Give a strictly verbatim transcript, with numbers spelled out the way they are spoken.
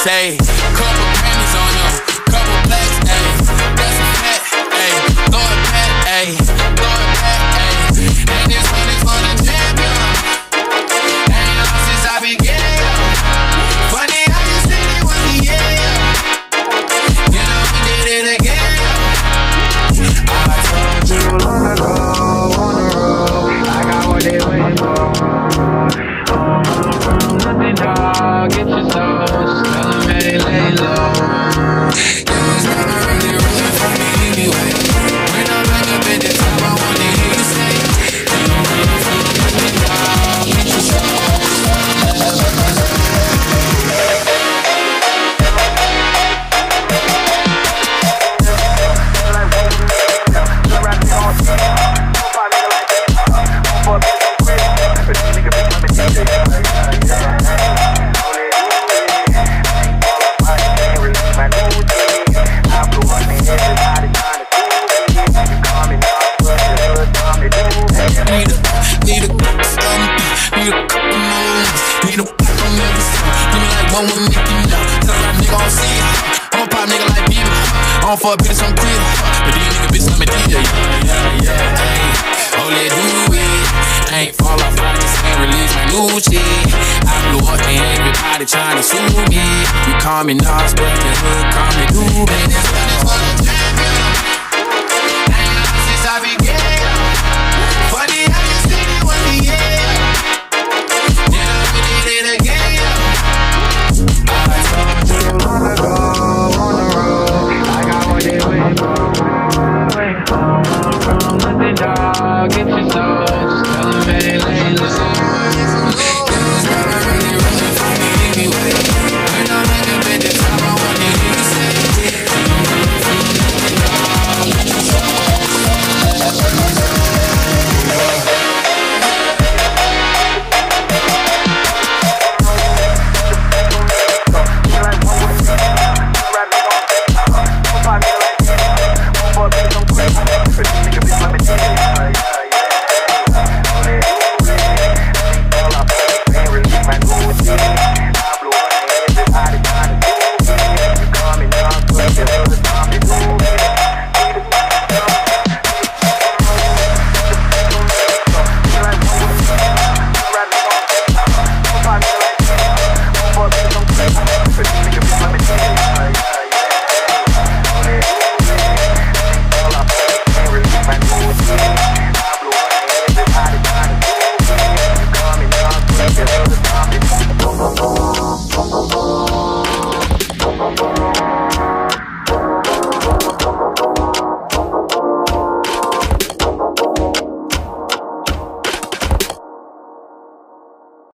say. Couple Grammys on them, couple plaques, ayy. That's a fact, ayy. Throw it back, ayy. Throw it back, ayy. And this one is for the champion. Ain't lost since I began. Funny how you said it was the end. You know we did it again. I told you long ago on the road, I got what they waiting for. Nothing, dog, get your soul. Just tell them, hey, lay low. You was never really rooting for me anyway. When I'm back up at the top, I wanna hear you say, you don't really feel nothing, dog, get your soul. For a bitch, I'm quit. But these niggas bitches, I'm a D J. Yeah, yeah, yeah, ayy. Oh, let's do it. Ain't fall off, I just ain't release my new shit. I blew up and everybody trying to sue me. You call me Nas, but the hood call me Doobie. This one is for the champion. Ain't lost since I began. Funny how you said it was the end. You know we did it again. I told you long ago on the road. They wait for, wait for, from nothing, dog, get your soul. Just tell them, hey, lay low. You was never really rooting for me anyway. When I'm back up at the top, I wanna hear you say, you don't really feel nothing, dog, get your soul. Nigga, bitch, let me tell you.